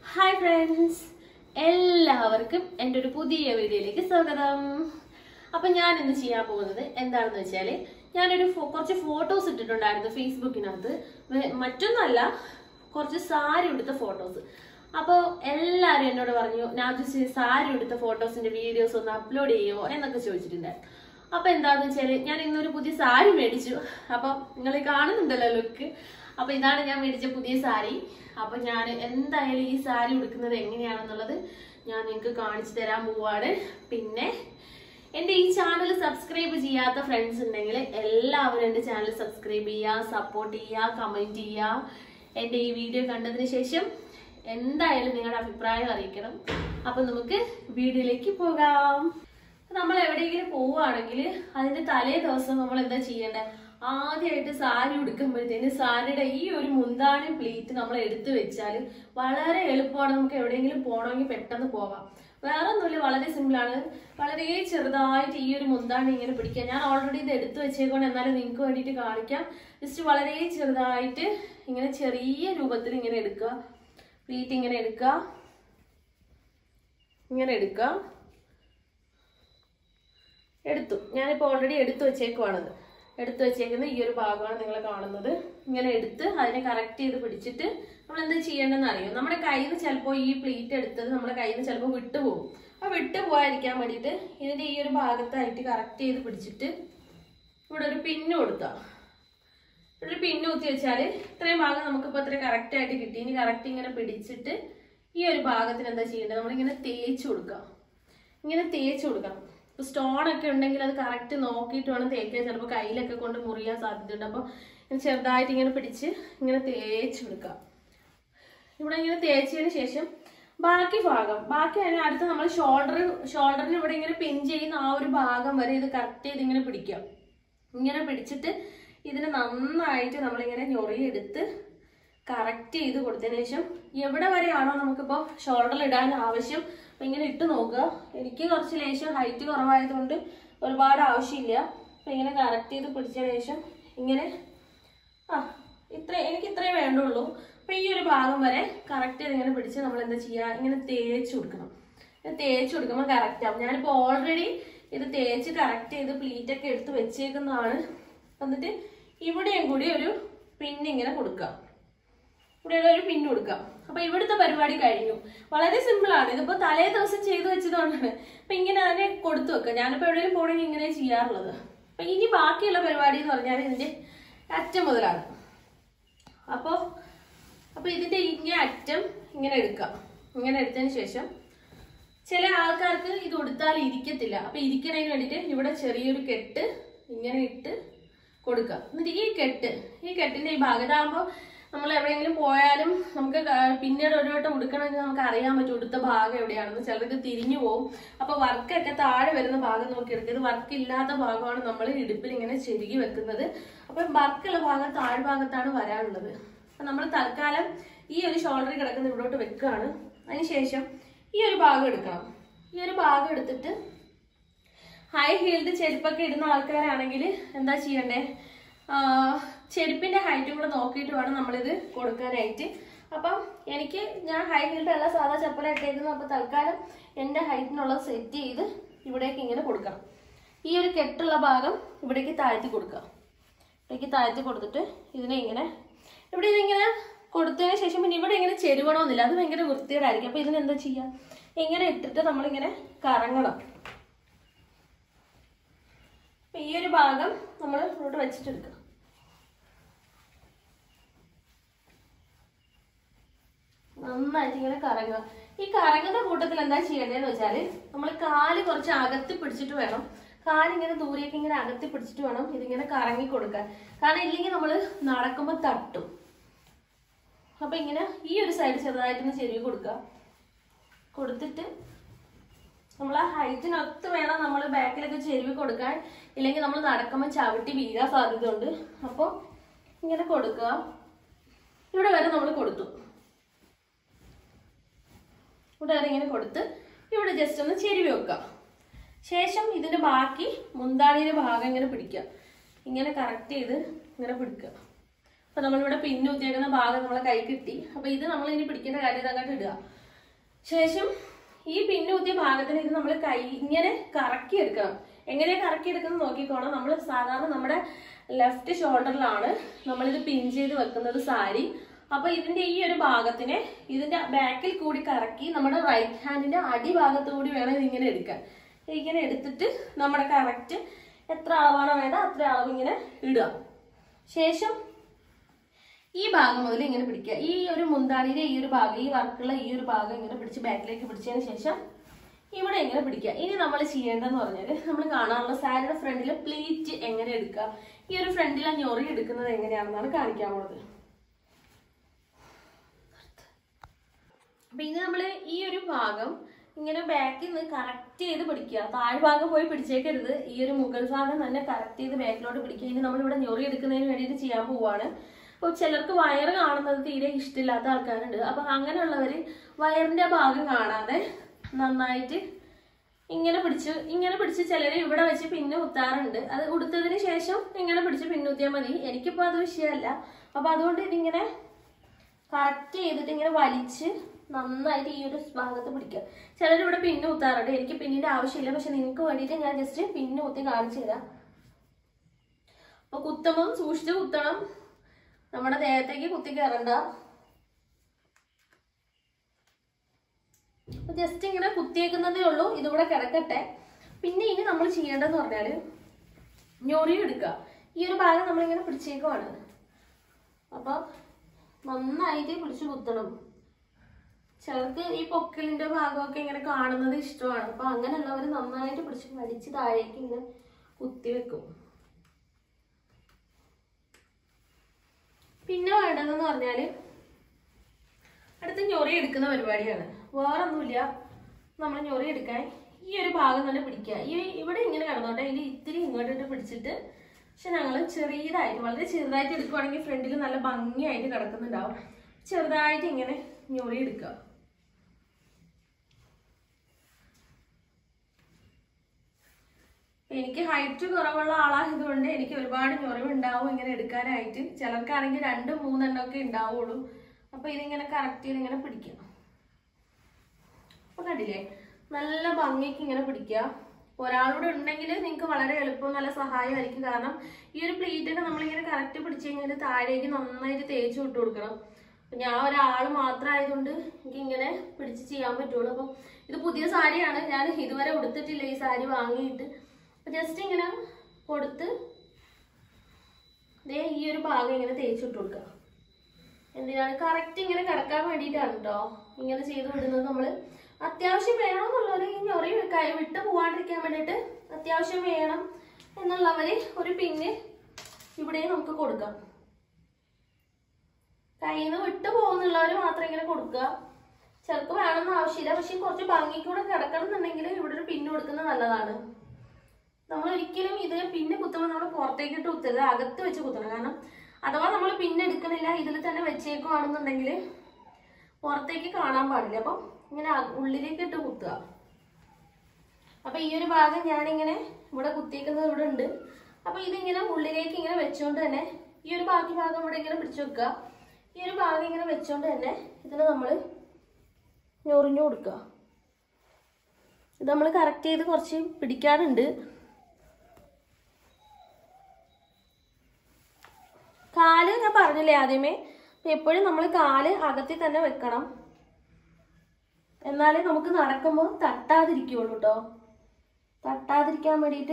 Hi friends, എല്ലാവർക്കും എൻ്റെ ഒരു പുതിയ വീഡിയോയിലേക്ക് സ്വാഗതം. അപ്പം ഞാൻ ഇന്ന് ചെയ്യാൻ പോകുന്നത് എന്താണെന്ന് വെച്ചാൽ, ഞാനൊരു കുറച്ച് ഫോട്ടോസ് ഇട്ടിട്ടുണ്ടായിരുന്നു ഫേസ്ബുക്കിനകത്ത്. മറ്റൊന്നല്ല, കുറച്ച് സാരി ഉടുത്ത ഫോട്ടോസ്. അപ്പോൾ എല്ലാവരും എന്നോട് പറഞ്ഞു, ഞാൻ സാരി ഉടുത്ത ഫോട്ടോസിന്റെ വീഡിയോസ് ഒന്ന് അപ്ലോഡ് ചെയ്യുമോ എന്നൊക്കെ ചോദിച്ചിട്ടുണ്ടായിരുന്നു. അപ്പം എന്താണെന്ന് വെച്ചാൽ, ഞാൻ ഇന്നൊരു പുതിയ സാരി മേടിച്ചു. അപ്പം നിങ്ങൾ കാണുന്നുണ്ടല്ലോ ലുക്ക്. അപ്പൊ ഇതാണ് ഞാൻ മേടിച്ച പുതിയ സാരി. അപ്പൊ ഞാൻ എന്തായാലും ഈ സാരി ഉടുക്കുന്നത് എങ്ങനെയാണെന്നുള്ളത് ഞാൻ നിങ്ങൾക്ക് കാണിച്ചു തരാൻ പോവാണ്. പിന്നെ എൻ്റെ ഈ ചാനൽ സബ്സ്ക്രൈബ് ചെയ്യാത്ത ഫ്രണ്ട്സ് ഉണ്ടെങ്കിൽ എല്ലാവരും എൻ്റെ ചാനൽ സബ്സ്ക്രൈബ് ചെയ്യുക, സപ്പോർട്ട് ചെയ്യുക, കമന്റ് ചെയ്യുക. എൻ്റെ ഈ വീഡിയോ കണ്ടതിന് ശേഷം എന്തായാലും നിങ്ങളുടെ അഭിപ്രായം അറിയിക്കണം. അപ്പൊ നമുക്ക് വീഡിയോയിലേക്ക് പോകാം. നമ്മൾ എവിടെയെങ്കിലും പോവുകയാണെങ്കിൽ അതിന്റെ തലേ ദിവസം നമ്മൾ എന്താ ചെയ്യേണ്ടത്? ആദ്യമായിട്ട് സാരി ഉടുക്കുമ്പോഴത്തേന് സാരിയുടെ ഈ ഒരു മുന്താണി പ്ലീറ്റ് നമ്മൾ എടുത്തു വെച്ചാൽ വളരെ എളുപ്പമാണ്. നമുക്ക് എവിടെയെങ്കിലും പോകണമെങ്കിൽ പെട്ടെന്ന് പോകാം. വേറെ ഒന്നുമില്ല, വളരെ സിമ്പിളാണ്. വളരെ ചെറുതായിട്ട് ഈ ഒരു മുന്താണി ഇങ്ങനെ പിടിക്കുക. ഞാൻ ഓൾറെഡി ഇത് എടുത്തു വെച്ചേക്കൊണ്ട് എന്നാലും നിങ്ങൾക്ക് വേണ്ടിയിട്ട് കാണിക്കാം. ജസ്റ്റ് വളരെ ചെറുതായിട്ട് ഇങ്ങനെ ചെറിയ രൂപത്തിൽ ഇങ്ങനെ എടുക്കുക. പ്ലീറ്റ് ഇങ്ങനെ എടുക്കുക, ഇങ്ങനെ എടുക്കുക. എടുത്തു. ഞാനിപ്പോൾ ഓൾറെഡി എടുത്തു വെച്ചേക്കുവാണത്. എടുത്തു വെച്ചേക്കുന്ന ഈ ഒരു ഭാഗമാണ് നിങ്ങൾ കാണുന്നത്. ഇങ്ങനെ എടുത്ത് അതിനെ കറക്റ്റ് ചെയ്ത് പിടിച്ചിട്ട് നമ്മൾ എന്താ ചെയ്യേണ്ടതെന്ന് അറിയോ? നമ്മുടെ കയ്യിൽ നിന്ന് ചിലപ്പോൾ ഈ പ്ലീറ്റ് എടുത്തത് നമ്മുടെ കയ്യിൽ നിന്ന് ചിലപ്പോൾ വിട്ടുപോകും. അപ്പോൾ വിട്ടുപോകാതിരിക്കാൻ വേണ്ടിയിട്ട് ഇതിന്റെ ഈ ഒരു ഭാഗത്തായിട്ട് കറക്റ്റ് ചെയ്ത് പിടിച്ചിട്ട് ഇവിടെ ഒരു പിന്ന് കൊടുക്കുക. ഇവിടെ ഒരു പിന്ന് കുത്തി വെച്ചാൽ ഇത്രയും ഭാഗം നമുക്കിപ്പോൾ ഇത്ര കറക്റ്റ് ആയിട്ട് കിട്ടി. ഇനി കറക്റ്റ് ഇങ്ങനെ പിടിച്ചിട്ട് ഈ ഒരു ഭാഗത്തിന് എന്താ ചെയ്യേണ്ടത്? നമ്മളിങ്ങനെ തേച്ച് കൊടുക്കുക. ഇങ്ങനെ തേച്ച് കൊടുക്കണം. സ്റ്റോൺ ഒക്കെ ഉണ്ടെങ്കിൽ അത് കറക്റ്റ് നോക്കിയിട്ട് വേണം തേക്കാൻ. ചിലപ്പോൾ കയ്യിലൊക്കെ കൊണ്ട് മുറിയാൻ സാധ്യതയുണ്ട്. അപ്പോൾ ചെറുതായിട്ട് ഇങ്ങനെ പിടിച്ച് ഇങ്ങനെ തേച്ച് കൊടുക്കുക. ഇവിടെ ഇങ്ങനെ തേച്ചതിന് ശേഷം ബാക്കി അതിന് അടുത്ത് നമ്മൾ ഷോൾഡറിന് ഇവിടെ ഇങ്ങനെ പിൻ ചെയ്യുന്ന ആ ഒരു ഭാഗം വരെ ഇത് കറക്റ്റ് ചെയ്ത് ഇങ്ങനെ പിടിക്കുക. ഇങ്ങനെ പിടിച്ചിട്ട് ഇതിന് നന്നായിട്ട് നമ്മളിങ്ങനെ ഞൊറിയെടുത്ത് കറക്റ്റ് ചെയ്ത് കൊടുത്തതിന് ശേഷം എവിടെ വരെയാണോ നമുക്കിപ്പോൾ ഷോൾഡറിൽ ഇടാൻ ആവശ്യം അപ്പം ഇങ്ങനെ ഇട്ട് നോക്കുക. എനിക്ക് കുറച്ച് ലേശം ഹൈറ്റ് കുറവായതുകൊണ്ട് ഒരുപാട് ആവശ്യമില്ല. അപ്പം ഇങ്ങനെ കറക്റ്റ് ചെയ്ത് പിടിച്ചതിന് ശേഷം ഇങ്ങനെ എനിക്ക് ഇത്രേ വേണ്ടുള്ളൂ. അപ്പം ഈ ഒരു ഭാഗം വരെ കറക്റ്റ് ചെയ്ത് ഇങ്ങനെ പിടിച്ച് നമ്മൾ എന്താ ചെയ്യുക? ഇങ്ങനെ തേച്ച് കൊടുക്കണം. തേച്ച് കൊടുക്കുമ്പോൾ കറക്റ്റ് ആവും. ഞാനിപ്പോൾ ഓൾറെഡി ഇത് തേച്ച് കറക്റ്റ് ചെയ്ത് പ്ലീറ്റൊക്കെ എടുത്ത് വെച്ചേക്കുന്നതാണ്. എന്നിട്ട് ഇവിടെയും കൂടി ഒരു പിന്നിങ്ങനെ കൊടുക്കുക. ഇവിടെ ഒരു പിന്ന് കൊടുക്കാം. അപ്പൊ ഇവിടുത്തെ പരിപാടി കഴിഞ്ഞു. വളരെ സിമ്പിൾ ആണ്. ഇതിപ്പോ തലേ ദിവസം ചെയ്തു വെച്ചതുകൊണ്ടാണ്. അപ്പൊ ഇങ്ങനെ അതിനെ കൊടുത്തു വെക്കുക. ഞാനിപ്പോ എവിടെയും പോകണമെങ്കിൽ ഇങ്ങനെ ചെയ്യാറുള്ളത്. അപ്പൊ ഇനി ബാക്കിയുള്ള പരിപാടി എന്ന് പറഞ്ഞാൽ ഇതിന്റെ അറ്റം മുതലാണ്. അപ്പൊ ഇതിന്റെ ഇങ്ങനെ അറ്റം ഇങ്ങനെ എടുക്കാം. ഇങ്ങനെ എടുത്തതിന് ശേഷം ചില ആൾക്കാർക്ക് ഇത് ഉടുത്താൽ ഇരിക്കത്തില്ല. അപ്പൊ ഇരിക്കണതിന് വേണ്ടിയിട്ട് ഇവിടെ ചെറിയൊരു കെട്ട് ഇങ്ങനെ ഇട്ട് കൊടുക്കുക. എന്നിട്ട് ഈ കെട്ടിന്റെ ഈ ഭാഗത്താകുമ്പോൾ നമ്മൾ എവിടെയെങ്കിലും പോയാലും നമുക്ക് പിന്നീട് ഒരു വട്ടം ഉടുക്കണമെങ്കിൽ നമുക്ക് അറിയാൻ പറ്റും ഉടുത്ത ഭാഗം എവിടെയാണെന്ന്. ചിലർക്ക് തിരിഞ്ഞു പോകും. അപ്പൊ വർക്കൊക്കെ താഴെ വരുന്ന ഭാഗം നോക്കി എടുക്കുക. ഇത് വർക്ക് ഇല്ലാത്ത ഭാഗമാണ് നമ്മൾ ഇടുപ്പിൽ ഇങ്ങനെ ചെരുകി വെക്കുന്നത്. അപ്പൊ വർക്കുള്ള ഭാഗം താഴ്ഭാഗത്താണ് വരാനുള്ളത്. അപ്പൊ നമ്മൾ തൽക്കാലം ഈ ഒരു ഷോൾഡറിൽ കിടക്കുന്ന ഇവിടോട്ട് വെക്കുകയാണ്. അതിനുശേഷം ഈ ഒരു ഭാഗം എടുക്കണം. ഈ ഒരു ഭാഗം എടുത്തിട്ട് ഹൈ ഹീൽഡ് ചെരുപ്പൊക്കെ ഇടുന്ന ആൾക്കാരാണെങ്കിൽ എന്താ ചെയ്യണ്ടേ? ചെരുപ്പിന്റെ ഹൈറ്റും കൂടെ നോക്കിയിട്ട് വേണം നമ്മളിത് കൊടുക്കാനായിട്ട്. അപ്പം ഞാൻ ഹൈ ഹീൽഡ് അല്ല, സാധാ ചപ്പലായിട്ടേക്കുന്നു. അപ്പൊ തൽക്കാലം എൻ്റെ ഹൈറ്റിനുള്ളത് സെറ്റ് ചെയ്ത് ഇവിടേക്ക് ഇങ്ങനെ കൊടുക്കണം. ഈ ഒരു കെട്ടുള്ള ഭാഗം ഇവിടേക്ക് താഴ്ത്തി കൊടുക്കുക. ഇവിടേക്ക് താഴ്ത്തി കൊടുത്തിട്ട് ഇതിനിങ്ങനെ കൊടുത്തതിന് ശേഷം പിന്നെ ഇവിടെ ഇങ്ങനെ ചെരുവണമെന്നില്ല. അത് ഭയങ്കര വൃത്തികേടായിരിക്കും. അപ്പൊ ഇതിനെന്താ ചെയ്യുക? ഇങ്ങനെ ഇട്ടിട്ട് നമ്മളിങ്ങനെ കറങ്ങണം. ഈ ഒരു ഭാഗം നമ്മൾ ഇങ്ങോട്ട് വെച്ചിട്ടെടുക്കുക. നന്നായിട്ട് ഇങ്ങനെ കറങ്ങുക. ഈ കറങ്ങുന്ന കൂട്ടത്തിൽ എന്താ ചെയ്യേണ്ടതെന്ന് വെച്ചാല് നമ്മൾ കാല് കുറച്ച് അകത്തി പിടിച്ചിട്ട് വേണം. കാലിങ്ങനെ ദൂരേക്ക് ഇങ്ങനെ അകത്തി പിടിച്ചിട്ട് വേണം ഇതിങ്ങനെ കറങ്ങി കൊടുക്കാൻ. കാരണം ഇല്ലെങ്കിൽ നമ്മൾ നടക്കുമ്പോൾ തട്ടും. അപ്പൊ ഇങ്ങനെ ഈ ഒരു സൈഡ് ചെറുതായിട്ടൊന്ന് ചെരുവി കൊടുക്കുക. കൊടുത്തിട്ട് നമ്മൾ ആ ഹൈറ്റിനൊത്ത് വേണം നമ്മൾ ബാക്കിലൊക്കെ ചെരുവി കൊടുക്കാൻ. ഇല്ലെങ്കിൽ നമ്മൾ നടക്കുമ്പോൾ ചവിട്ടി വീഴാൻ സാധ്യതയുണ്ട്. അപ്പോൾ ഇങ്ങനെ കൊടുക്കുക. ഇവിടെ വരെ നമ്മൾ കൊടുത്തു. ഇവിടെ വരെ ഇങ്ങനെ കൊടുത്ത് ഇവിടെ ജസ്റ്റ് ഒന്ന് ചെരുവി വെക്കുക. ശേഷം ഇതിന്റെ ബാക്കി മുന്താണിയുടെ ഭാഗം ഇങ്ങനെ പിടിക്കുക. ഇങ്ങനെ കറക്റ്റ് ചെയ്ത് ഇങ്ങനെ പിടിക്കുക. അപ്പൊ നമ്മളിവിടെ പിന്നു കുത്തിയേക്കുന്ന ഭാഗം നമ്മളെ കൈ കിട്ടി. അപ്പൊ ഇത് നമ്മൾ ഇനി പിടിക്കേണ്ട കാര്യം അങ്ങോട്ട് ഇടുക. ശേഷം ഈ പിന്നു കുത്തിയ ഭാഗത്തിന് ഇത് നമ്മൾ കൈ ഇങ്ങനെ കറക്കി എടുക്കണം. എങ്ങനെ കറക്കി എടുക്കുന്നത് നോക്കിക്കോണം. നമ്മൾ സാധാരണ നമ്മുടെ ലെഫ്റ്റ് ഷോൾഡറിലാണ് നമ്മളിത് പിൻ ചെയ്ത് വെക്കുന്നത് സാരി. അപ്പൊ ഇതിന്റെ ഈ ഒരു ഭാഗത്തിനെ ഇതിന്റെ ബാക്കിൽ കൂടി കറക്കി നമ്മുടെ റൈറ്റ് ഹാൻഡിന്റെ അടിഭാഗത്തു കൂടി വേണം ഇതിങ്ങനെ എടുക്കാൻ. ഇങ്ങനെ എടുത്തിട്ട് നമ്മുടെ കറക്റ്റ് എത്ര അളവാണോ വേണ്ട അത്ര അളവ് ഇങ്ങനെ ഇടുക. ശേഷം ഈ ഭാഗം മുതൽ ഇങ്ങനെ പിടിക്കുക. ഈ ഒരു മുന്താണിയുടെ ഈ ഒരു ഭാഗം, ഈ വർക്കുള്ള ഈ ഒരു ഭാഗം ഇങ്ങനെ പിടിച്ച് ബാക്കിലേക്ക് പിടിച്ചതിന് ശേഷം ഇവിടെ ഇങ്ങനെ പിടിക്കുക. ഇനി നമ്മൾ ചെയ്യേണ്ടതെന്ന് പറഞ്ഞാൽ നമ്മൾ കാണാനുള്ള സാരിയുടെ ഫ്രണ്ടിലെ പ്ലീറ്റ് എങ്ങനെ എടുക്കുക, ഈ ഒരു ഫ്രണ്ടിലെ ഞൊറി എടുക്കുന്നത് എങ്ങനെയാണെന്നാണ് കാണിക്കാൻ പോകുന്നത്. അപ്പൊ ഇനി നമ്മൾ ഈ ഒരു ഭാഗം ഇങ്ങനെ ബാക്കിൽ നിന്ന് കറക്റ്റ് ചെയ്ത് പിടിക്കുക. താഴ്ഭാഗം പോയി പിടിച്ചേക്കരുത്. ഈ ഒരു മുകൾ ഭാഗം തന്നെ കറക്റ്റ് ചെയ്ത് ബാക്കിലോട്ട് പിടിക്കുക. ഇനി നമ്മളിവിടെ ഞൊറി എടുക്കുന്നതിന് വേണ്ടിയിട്ട് ചെയ്യാൻ പോവാണ്. അപ്പോൾ ചിലർക്ക് വയറ് കാണുന്നത് തീരെ ഇഷ്ടമില്ലാത്ത ആൾക്കാരുണ്ട്. അപ്പൊ അങ്ങനെയുള്ളവര് വയറിന്റെ ഭാഗം കാണാതെ നന്നായിട്ട് ഇങ്ങനെ പിടിച്ച് ചിലര് ഇവിടെ വെച്ച് പിന്നു കുത്താറുണ്ട്. അത് ഉടുത്തതിന് ശേഷം ഇങ്ങനെ പിടിച്ച് പിന്നുത്തിയാൽ മതി. എനിക്കിപ്പോ അത് വിഷയമല്ല. അപ്പൊ അതുകൊണ്ട് ഇതിങ്ങനെ കറക്റ്റ് ചെയ്തിട്ട് ഇങ്ങനെ വലിച്ച് നന്നായിട്ട് ഈ ഒരു ഭാഗത്ത് പിടിക്കുക. ചിലരിവിടെ പിന്നു കുത്താറുണ്ട്. എനിക്ക് പിന്നിന്റെ ആവശ്യമില്ല. പക്ഷെ നിങ്ങൾക്ക് വേണ്ടിയിട്ട് ഞാൻ ജസ്റ്റ് പിന്നു കുത്തി കാണിച്ചു തരാം. അപ്പൊ കുത്തുമ്പോൾ സൂക്ഷിച്ച് കുത്തണം. നമ്മുടെ ദേഹത്തേക്ക് കുത്തി കയറണ്ട. ജസ്റ്റ് ഇങ്ങനെ കുത്തിയേക്കുന്നതേ ഉള്ളൂ. ഇതിവിടെ കിടക്കട്ടെ. പിന്നെ ഇനി നമ്മൾ ചെയ്യേണ്ടതെന്ന് പറഞ്ഞാല് ഞൊറി എടുക്കുക. ഈ ഒരു ഭാഗം നമ്മളിങ്ങനെ പിടിച്ചേക്കുവാണ്. അപ്പൊ നന്നായിട്ട് പിടിച്ചു കുത്തണം. ചിലർക്ക് ഈ പൊക്കിളിന്റെ ഭാഗമൊക്കെ ഇങ്ങനെ കാണുന്നത് ഇഷ്ടമാണ്. അപ്പൊ അങ്ങനെയുള്ളവർ നന്നായിട്ട് പിടിച്ച് വലിച്ച് താഴേക്ക് ഇങ്ങനെ കുത്തി വെക്കും. പിന്നെ വേണ്ടതെന്ന് പറഞ്ഞാല് അടുത്ത ഞൊറി എടുക്കുന്ന പരിപാടിയാണ്. വേറൊന്നുമില്ല. നമ്മൾ ഞൊറി എടുക്കാൻ ഈ ഒരു ഭാഗം തന്നെ പിടിക്കുക. ഇവിടെ ഇങ്ങനെ കിടന്നോട്ടെ. ഇതിൽ ഇത്തിരി ഇങ്ങോട്ടിട്ട് പിടിച്ചിട്ട് പക്ഷെ ഞങ്ങൾ ചെറിയതായിട്ട് വളരെ ചെറുതായിട്ട് എടുക്കുവാണെങ്കിൽ ഫ്രണ്ടിൽ നല്ല ഭംഗിയായിട്ട് കിടക്കുന്നുണ്ടാവും. ചെറുതായിട്ട് ഇങ്ങനെ ഞൊറി എടുക്കുക. എനിക്ക് ഹൈറ്റ് കുറവുള്ള ആളായതുകൊണ്ട് എനിക്ക് ഒരുപാട് ഞൊറിവുണ്ടാവും ഇങ്ങനെ എടുക്കാനായിട്ട്. ചിലർക്കാണെങ്കിൽ 2-3 എണ്ണമൊക്കെ ഉണ്ടാവുള്ളൂ. അപ്പൊ ഇതിങ്ങനെ കറക്റ്റ് ചെയ്ത് ഇങ്ങനെ പിടിക്കാം. അപ്പൊ കണ്ടില്ലേ, നല്ല ഭംഗിക്ക് ഇങ്ങനെ പിടിക്കുക. ഒരാളൂടെ ഉണ്ടെങ്കിൽ നിങ്ങൾക്ക് വളരെ എളുപ്പം നല്ല സഹായമായിരിക്കും. കാരണം ഈ ഒരു പ്ലീറ്റൊക്കെ നമ്മളിങ്ങനെ കറക്റ്റ് പിടിച്ചു കഴിഞ്ഞാൽ താഴേക്ക് നന്നായിട്ട് തേച്ച് വിട്ട് കൊടുക്കണം. ഞാൻ ഒരാൾ മാത്രമായതുകൊണ്ട് എനിക്ക് ഇങ്ങനെ പിടിച്ച് ചെയ്യാൻ പറ്റുള്ളൂ. അപ്പം ഇത് പുതിയ സാരിയാണ്. ഞാൻ ഇതുവരെ ഉടുത്തിട്ടില്ല ഈ സാരി വാങ്ങിയിട്ട്. ജസ്റ്റ് ഇങ്ങനെ കൊടുത്ത് ഈ ഒരു ഭാഗം ഇങ്ങനെ തേച്ചിട്ട് കൊടുക്കുക. എന്തിനാണ്? കറക്റ്റ് ഇങ്ങനെ കിടക്കാൻ വേണ്ടിയിട്ടാണ് കേട്ടോ ഇങ്ങനെ ചെയ്ത് വിടുന്നത്. നമ്മൾ അത്യാവശ്യം വേണമെന്നുള്ളവർ ഈ ഞൊറി വിട്ട് പോവാണ്ടിരിക്കാൻ വേണ്ടിയിട്ട് അത്യാവശ്യം വേണം എന്നുള്ളവര് ഒരു പിന്ന് ഇവിടെ നമുക്ക് കൊടുക്കാം. കയ്യിൽ നിന്ന് വിട്ടു പോകുന്നുള്ളവർ മാത്രം ഇങ്ങനെ കൊടുക്കുക. ചിലർക്ക് വേണമെന്ന് ആവശ്യമില്ല. പക്ഷെ കുറച്ച് ഭംഗിക്കൂടെ കിടക്കണം എന്നുണ്ടെങ്കിൽ ഇവിടെ ഒരു പിന്ന് കൊടുക്കുന്നത് നല്ലതാണ്. നമ്മൾ ഒരിക്കലും ഇത് പിന്നെ കുത്തുമ്പോൾ നമ്മൾ പുറത്തേക്കിട്ട് കുത്തരുത്, അകത്ത് വെച്ച് കുത്തണം. കാരണം അഥവാ നമ്മൾ പിന്നെ എടുക്കണില്ല ഇതിൽ തന്നെ വെച്ചേക്കുവാണെന്നുണ്ടെങ്കിൽ പുറത്തേക്ക് കാണാൻ പാടില്ല. അപ്പം ഇങ്ങനെ ഉള്ളിലേക്ക് ഇട്ട് കുത്തുക. അപ്പൊ ഈ ഒരു ഭാഗം ഞാനിങ്ങനെ ഇവിടെ കുത്തിയേക്കുന്നത് ഇവിടെ ഉണ്ട്. അപ്പൊ ഇതിങ്ങനെ ഉള്ളിലേക്ക് ഇങ്ങനെ വെച്ചുകൊണ്ട് തന്നെ ഈ ഒരു ബാക്കി ഭാഗം ഇവിടെ ഇങ്ങനെ പിടിച്ചു വെക്കുക. ഈ ഒരു ഭാഗം ഇങ്ങനെ വെച്ചുകൊണ്ട് തന്നെ ഇതിന് നമ്മൾ ഞൊറിഞ്ഞു കൊടുക്കുക. ഇത് നമ്മൾ കറക്റ്റ് ചെയ്ത് കുറച്ച് പിടിക്കാറുണ്ട്. കാല് ഞാൻ പറഞ്ഞില്ലേ ആദ്യമേ, എപ്പോഴും നമ്മൾ കാല് അകത്തിൽ തന്നെ വെക്കണം. എന്നാലേ നമുക്ക് നടക്കുമ്പോൾ തട്ടാതിരിക്കുള്ളൂ കേട്ടോ. തട്ടാതിരിക്കാൻ വേണ്ടിയിട്ട്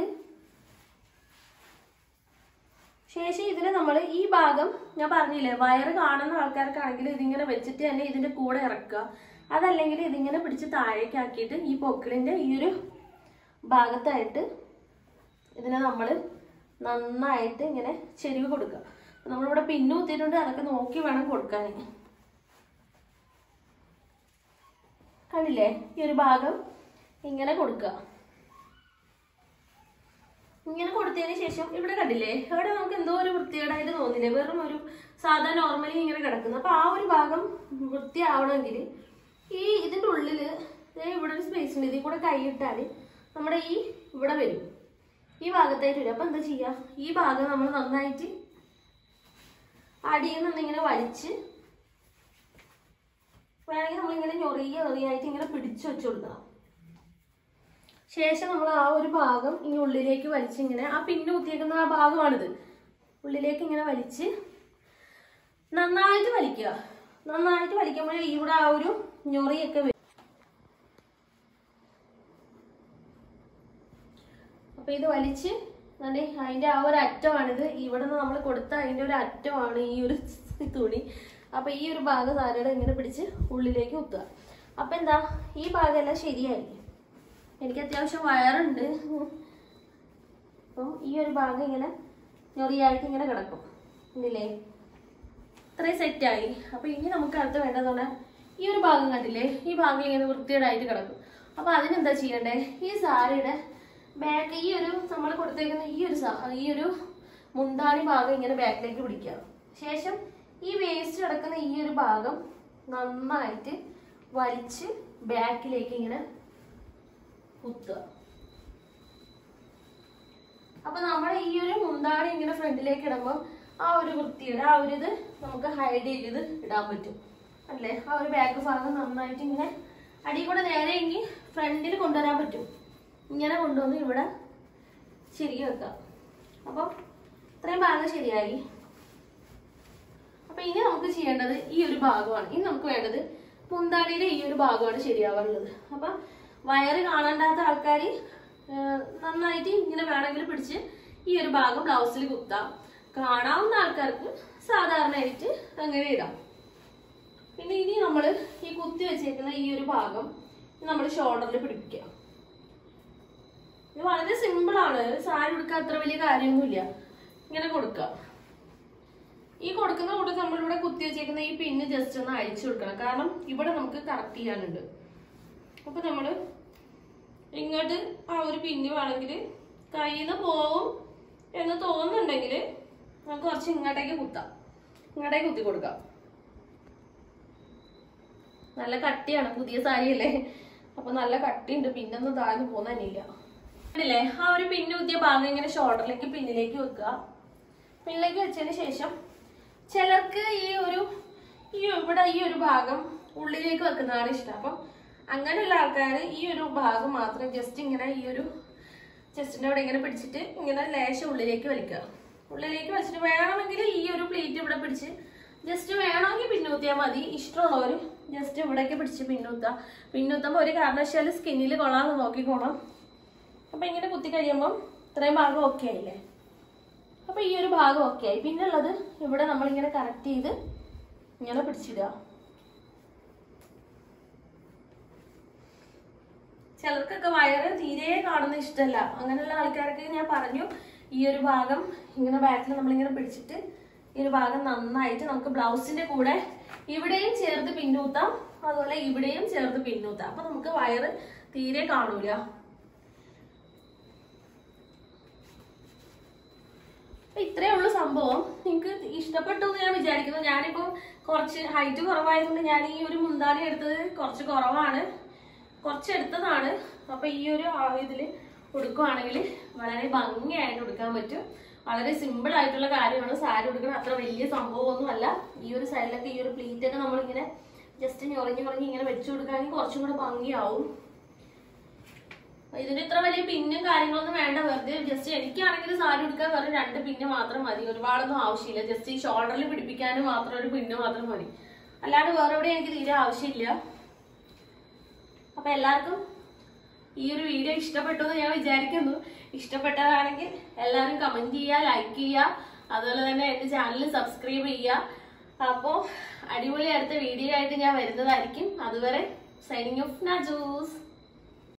ശേഷം ഇതിന് നമ്മൾ ഈ ഭാഗം ഞാൻ പറഞ്ഞില്ലേ, വയറ് കാണുന്ന ആൾക്കാർക്കാണെങ്കിൽ ഇതിങ്ങനെ വെച്ചിട്ട് തന്നെ ഇതിന്റെ കൂടെ ഇറക്കുക. അതല്ലെങ്കിൽ ഇതിങ്ങനെ പിടിച്ച് താഴേക്കാക്കിയിട്ട് ഈ പൊക്കിളിന്റെ ഈ ഒരു ഭാഗത്തായിട്ട് ഇതിനെ നമ്മൾ നന്നായിട്ട് ഇങ്ങനെ ചെരിവ് കൊടുക്കുക. നമ്മളിവിടെ പിന്നു കുത്തിയിട്ടുണ്ട്, അതൊക്കെ നോക്കി വേണം കൊടുക്കാൻ. കണ്ടില്ലേ, ഈ ഒരു ഭാഗം ഇങ്ങനെ കൊടുക്കുക. ഇങ്ങനെ കൊടുത്തതിന് ശേഷം ഇവിടെ കണ്ടില്ലേ, ഇവിടെ നമുക്ക് എന്തോ ഒരു വൃത്തികേടായിട്ട് തോന്നില്ലേ, വെറും ഒരു സാധാ നോർമലി ഇങ്ങനെ കിടക്കുന്നു. അപ്പൊ ആ ഒരു ഭാഗം വൃത്തിയാവണമെങ്കിൽ ഇതിന്റെ ഉള്ളില് ഇവിടെ ഒരു സ്പേസ് ഉണ്ട്. ഇതിൽ കൂടെ കൈയിട്ടാൽ നമ്മുടെ ഇവിടെ വരും, ഈ ഭാഗത്തായിട്ട് വരും. അപ്പൊ എന്താ ചെയ്യാ, ഈ ഭാഗം നമ്മൾ നന്നായിട്ട് അടിയിൽ നിന്ന് ഇങ്ങനെ വലിച്ച് വേണമെങ്കിൽ നമ്മളിങ്ങനെ ഞൊറിയായിട്ട് ഇങ്ങനെ പിടിച്ചു വെച്ച് കൊടുക്കണം. ശേഷം നമ്മൾ ആ ഒരു ഭാഗം ഈ ഉള്ളിലേക്ക് വലിച്ചിങ്ങനെ, ആ പിന്ന് കുത്തിയേക്കുന്ന ആ ഭാഗമാണിത്, ഉള്ളിലേക്ക് ഇങ്ങനെ വലിച്ച് നന്നായിട്ട് വലിക്കുക. നന്നായിട്ട് വലിക്കുമ്പോൾ ഇവിടെ ആ ഒരു ഞൊറിയൊക്കെ വരും. അപ്പൊ ഇത് വലിച്ച് അതിന്റെ ആ ഒരു അറ്റമാണിത്. ഇവിടെ നിന്ന് നമ്മൾ കൊടുത്ത അതിന്റെ ഒരു അറ്റമാണ് ഈ ഒരു തുണി. അപ്പൊ ഈ ഒരു ഭാഗം സാരയുടെ ഇങ്ങനെ പിടിച്ച് ഉള്ളിലേക്ക് കുത്തുക. അപ്പൊ എന്താ, ഈ ഭാഗമെല്ലാം ശരിയായിരിക്കും. എനിക്ക് അത്യാവശ്യം വയറുണ്ട്, അപ്പം ഈ ഒരു ഭാഗം ഇങ്ങനെ ഞൊറിയായിട്ട് ഇങ്ങനെ കിടക്കും. ഇല്ലേ, ഇത്രയും സെറ്റായി. അപ്പൊ ഇനി നമുക്ക് അടുത്ത് വേണ്ടതെന്ന് പറഞ്ഞാൽ ഈ ഒരു ഭാഗം കണ്ടില്ലേ, ഈ ഭാഗം ഇങ്ങനെ വൃത്തികേടായിട്ട് കിടക്കും. അപ്പൊ അതിനെന്താ ചെയ്യണ്ടേ, ഈ സാരിയുടെ ബാക്ക് ഈ ഒരു നമ്മൾ കൊടുത്തേക്കുന്ന ഈ ഒരു മുന്താണി ഭാഗം ഇങ്ങനെ ബാക്കിലേക്ക് പിടിക്കുക. ശേഷം ഈ വേസ്റ്റ് കിടക്കുന്ന ഈ ഒരു ഭാഗം നന്നായിട്ട് വലിച്ച് ബാക്കിലേക്ക് ഇങ്ങനെ കുത്തുക. അപ്പൊ നമ്മുടെ ഈ ഒരു മുന്താണി ഇങ്ങനെ ഫ്രണ്ടിലേക്ക് ഇടുമ്പോൾ ആ ഒരു വൃത്തിയുടെ ആ ഒരു ഇത് നമുക്ക് ഹൈഡ് ചെയ്ത് ഇടാൻ പറ്റും അല്ലേ. ആ ഒരു ബാക്ക് ഭാഗം നന്നായിട്ട് ഇങ്ങനെ അടി കൂടെ നേരെ ഇനി ഫ്രണ്ടിൽ കൊണ്ടുവരാൻ പറ്റും. ഇങ്ങനെ കൊണ്ടുവന്ന് ഇവിടെ ശരിയാക്കി വെക്കാം. അപ്പം ഇത്രയും ഭാഗം ശരിയായി. അപ്പൊ ഇനി നമുക്ക് ചെയ്യേണ്ടത് ഈ ഒരു ഭാഗമാണ്. ഇനി നമുക്ക് വേണ്ടത് മുന്താണിയുടെ ഈ ഒരു ഭാഗമാണ് ശരിയാവാനുള്ളത്. അപ്പൊ വയറ് കാണണ്ടാത്ത ആൾക്കാർ നന്നായിട്ട് ഇങ്ങനെ വേണമെങ്കിൽ പിടിച്ച് ഈ ഒരു ഭാഗം ബ്ലൗസിൽ കുത്താം. കാണാവുന്ന ആൾക്കാർക്ക് സാധാരണയായിട്ട് അങ്ങനെ ഇടാം. പിന്നെ ഇനി നമ്മൾ ഈ കുത്തി വെച്ചേക്കുന്ന ഈ ഒരു ഭാഗം നമ്മൾ ഷോൾഡറിൽ പിടിപ്പിക്കാം. ഇത് വളരെ സിമ്പിൾ ആണ്. സാരി ഉടുക്കാൻ അത്ര വലിയ കാര്യമൊന്നുമില്ല. ഇങ്ങനെ കൊടുക്കുക. ഈ കൊടുക്കുന്ന കൂട്ടത്തിൽ നമ്മളിവിടെ കുത്തി വെച്ചേക്കുന്ന ഈ പിന്ന് ജസ്റ്റ് ഒന്ന് അഴിച്ചു കൊടുക്കണം. കാരണം ഇവിടെ നമുക്ക് കറക്റ്റ് ചെയ്യാനുണ്ട്. അപ്പൊ നമ്മള് ഇങ്ങോട്ട് ആ ഒരു പിന്ന് വേണമെങ്കിൽ കയ്യിൽ നിന്ന് പോവും എന്ന് തോന്നുന്നുണ്ടെങ്കിൽ നമുക്ക് കുറച്ച് ഇങ്ങോട്ടേക്ക് കുത്താം. ഇങ്ങോട്ടേക്ക് കുത്തി കൊടുക്കാം. നല്ല കട്ടിയാണ്, പുതിയ സാരിയല്ലേ, അപ്പൊ നല്ല കട്ടിയുണ്ട്. പിന്നൊന്നും താഴ്ന്നു പോകുന്നില്ല. അല്ലേ, ആ ഒരു പിന്ന് കുത്തിയ ഭാഗം ഇങ്ങനെ ഷോൾഡറിലേക്ക് പിന്നിലേക്ക് വെക്കുക. പിന്നിലേക്ക് വെച്ചതിന് ശേഷം ചിലർക്ക് ഇവിടെ ഈ ഒരു ഭാഗം ഉള്ളിലേക്ക് വെക്കുന്നതാണ് ഇഷ്ടം. അപ്പം അങ്ങനെയുള്ള ആൾക്കാർ ഈ ഒരു ഭാഗം മാത്രം ജസ്റ്റ് ഇങ്ങനെ ഈ ഒരു ചെസ്റ്റിന്റെ അവിടെ ഇങ്ങനെ പിടിച്ചിട്ട് ഇങ്ങനെ ലേശം ഉള്ളിലേക്ക് വലിക്കുക. ഉള്ളിലേക്ക് വലിച്ചിട്ട് വേണമെങ്കിൽ ഈ ഒരു പ്ലീറ്റ് ഇവിടെ പിടിച്ച് ജസ്റ്റ് വേണമെങ്കിൽ പിന്നൂത്തിയാൽ മതി. ഇഷ്ടമുള്ളവർ ജസ്റ്റ് ഇവിടേക്ക് പിടിച്ച് പിന്നൂത്താം. പിന്നൂത്തുമ്പോൾ ഒരു കാരണവശാലും സ്കിന്നിൽ കൊള്ളാന്ന് നോക്കിക്കോണം. അപ്പൊ ഇങ്ങനെ കുത്തി കഴിയുമ്പം ഇത്രയും ഭാഗം ഓക്കെ ആയില്ലേ. അപ്പൊ ഈ ഒരു ഭാഗം ഓക്കെ ആയി. പിന്നെ ഉള്ളത് ഇവിടെ നമ്മളിങ്ങനെ കറക്റ്റ് ചെയ്ത് ഇങ്ങനെ പിടിച്ചിടുക. ചിലർക്കൊക്കെ വയറ് തീരെ കാണുന്ന ഇഷ്ടമല്ല. അങ്ങനെയുള്ള ആൾക്കാർക്ക് ഞാൻ പറഞ്ഞു, ഈ ഒരു ഭാഗം ഇങ്ങനെ ബാക്കിൽ നമ്മളിങ്ങനെ പിടിച്ചിട്ട് ഈ ഒരു ഭാഗം നന്നായിട്ട് നമുക്ക് ബ്ലൗസിന്റെ കൂടെ ഇവിടെയും ചേർത്ത് പിന്നൂത്താം, അതുപോലെ ഇവിടെയും ചേർത്ത് പിന്നൂത്താം. അപ്പൊ നമുക്ക് വയറ് തീരെ കാണൂല. ഇത്രയേ ഉള്ളൂ സംഭവം. നിങ്ങൾക്ക് ഇഷ്ടപ്പെട്ടു എന്ന് ഞാൻ വിചാരിക്കുന്നു. ഞാനിപ്പോ കുറച്ച് ഹൈറ്റ് കുറവായതുകൊണ്ട് ഞാൻ ഈ ഒരു മുന്താണി എടുത്തത് കുറച്ച് കുറവാണ്, കുറച്ചെടുത്തതാണ്. അപ്പൊ ഈ ഒരു ഇതില് ഉടുക്കുവാണെങ്കിൽ വളരെ ഭംഗിയായിട്ട് ഉടുക്കാൻ പറ്റും. വളരെ സിമ്പിൾ ആയിട്ടുള്ള കാര്യമാണ്. സാരി ഉടുക്കണം അത്ര വലിയ സംഭവമൊന്നും അല്ല. ഈ ഒരു സൈഡിലൊക്കെ ഈ ഒരു പ്ലീറ്റ് ഒക്കെ നമ്മളിങ്ങനെ ജസ്റ്റ് ഞൊറിഞ്ഞ് ഇങ്ങനെ വെച്ചു കൊടുക്കുകയാണെങ്കിൽ കുറച്ചും കൂടെ ഭംഗിയാവും. ഇതിന് ഇത്ര വലിയ പിന്നും കാര്യങ്ങളൊന്നും വേണ്ട. വെറുതെ ജസ്റ്റ് എനിക്കാണെങ്കിൽ സാരി ഉടുക്കാൻ വെറും 2 പിന്ന് മാത്രം മതി. ഒരുപാടൊന്നും ആവശ്യമില്ല. ജസ്റ്റ് ഈ ഷോൾഡറിൽ പിടിപ്പിക്കാനും മാത്രം ഒരു പിന്ന് മാത്രം മതി. അല്ലാണ്ട് വേറെ എവിടെ എനിക്ക് തീരെ ആവശ്യമില്ല. അപ്പൊ എല്ലാവർക്കും ഈ ഒരു വീഡിയോ ഇഷ്ടപ്പെട്ടു എന്ന് ഞാൻ വിചാരിക്കുന്നു. ഇഷ്ടപ്പെട്ടതാണെങ്കിൽ എല്ലാവരും കമന്റ് ചെയ്യുക, ലൈക്ക് ചെയ്യുക, അതുപോലെ തന്നെ എന്റെ ചാനൽ സബ്സ്ക്രൈബ് ചെയ്യുക. അപ്പോൾ അടിപൊളി അടുത്ത വീഡിയോ ആയിട്ട് ഞാൻ വരുന്നതായിരിക്കും. അതുവരെ സൈനിങ് ഓഫ് നജൂസ്.